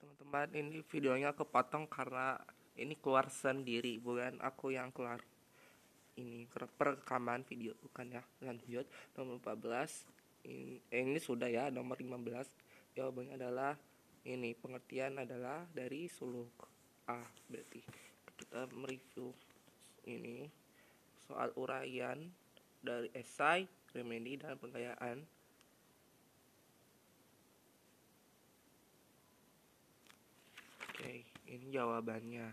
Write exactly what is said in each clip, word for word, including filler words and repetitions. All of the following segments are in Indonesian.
Teman-teman, ini videonya kepotong karena ini keluar sendiri, bukan aku yang keluar. Ini perekaman video, bukan ya. Lanjut, nomor empat belas. Ini, eh, ini sudah ya, nomor lima belas. Jawabannya adalah ini, pengertian adalah dari suluk A. Berarti kita mereview ini soal uraian dari esai, remedi, dan penggayaan. Oke, ini jawabannya.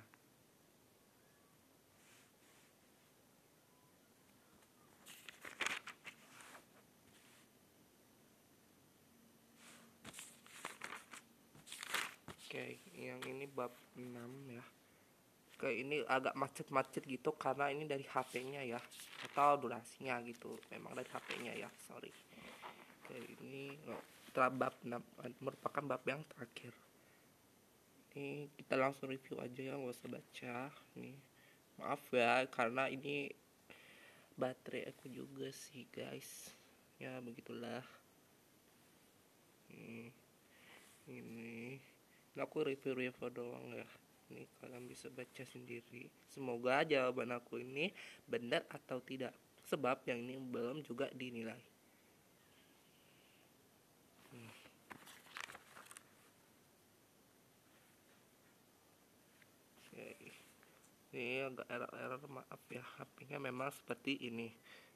Oke, yang ini bab enam ya. Oke, ini agak macet-macet gitu karena ini dari H P-nya ya. Atau durasinya gitu. Memang dari H P-nya ya, sorry. Oke, ini oh, setelah bab enam merupakan bab yang terakhir. Ini kita langsung review aja ya, nggak usah baca. Nih, maaf ya karena ini baterai aku juga sih guys. Ya begitulah. Hmm, ini ini aku review-review doang ya. Ini kalian bisa baca sendiri. Semoga jawaban aku ini benar atau tidak. Sebab yang ini belum juga dinilai. Hmm. Oke. Ini agak error-error, maaf ya. H P-nya memang seperti ini.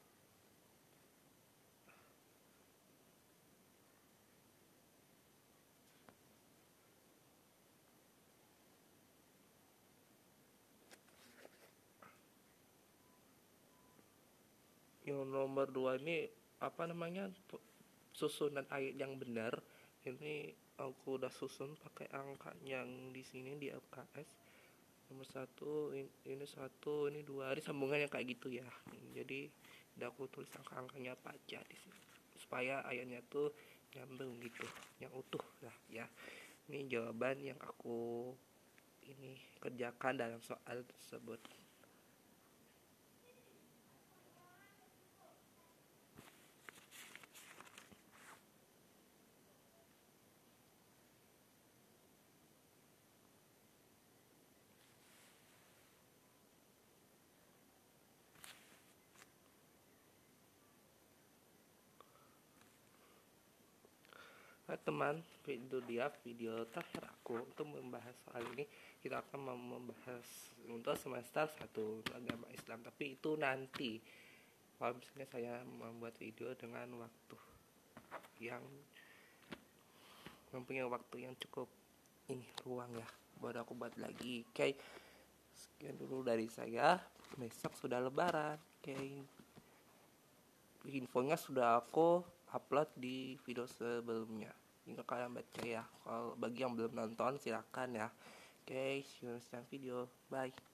Yang nomor dua ini apa namanya, susunan ayat yang benar. Ini aku udah susun pakai angka yang di sini di L K S. Nomor satu ini, ini satu, ini dua, ini sambungannya kayak gitu ya. Jadi udah aku tulis angka-angkanya apa aja di sini supaya ayatnya tuh nyambung gitu, yang utuh lah ya. Ini jawaban yang aku ini kerjakan dalam soal tersebut. Nah, teman, itu dia video terakhir aku untuk membahas soal ini. Kita akan membahas untuk semester satu agama Islam, tapi itu nanti kalau misalnya saya membuat video dengan waktu yang mempunyai waktu yang cukup ini ruang ya, buat aku buat lagi. Oke, sekian dulu dari saya. Besok sudah lebaran. Oke, infonya sudah aku upload di video sebelumnya. Jika kalian baca ya, kalau bagi yang belum nonton silakan ya. Oke, see you next time video. Bye.